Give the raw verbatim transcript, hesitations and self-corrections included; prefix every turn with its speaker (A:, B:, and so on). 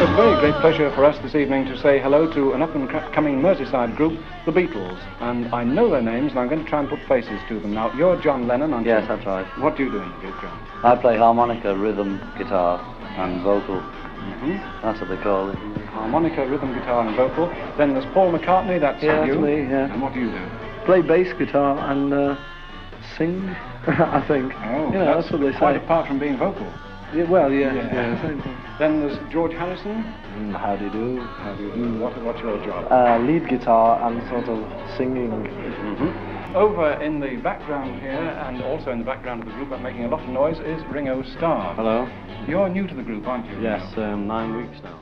A: It's a very great pleasure for us this evening to say hello to an up-and-coming Merseyside group, the Beatles. And I know their names, and I'm going to try and put faces to them. Now, you're John Lennon, aren't you?
B: Yes, that's right.
A: What do you do in the group, John?
B: I play harmonica, rhythm, guitar, and vocal.
A: Mm-hmm.
B: That's what they call it.
A: Harmonica, rhythm, guitar, and vocal. Then there's Paul McCartney, that's
B: yeah,
A: you.
B: That's me, yeah.
A: And what do you do?
B: Play bass guitar and uh, sing, I think.
A: Oh,
B: you know,
A: that's,
B: that's what they say.
A: Quite apart from being vocal.
B: Yeah, well, yeah.
A: yeah.
B: yeah same thing.
A: Then there's George Harrison.
B: Mm, how do you do?
A: How do you do? What, what's your job?
B: Uh, lead guitar and sort of singing.
A: Mm-hmm. Over in the background here, and also in the background of the group, but making a lot of noise, is Ringo Starr.
B: Hello.
A: You're new to the group, aren't you?
B: Yes, um, nine weeks now.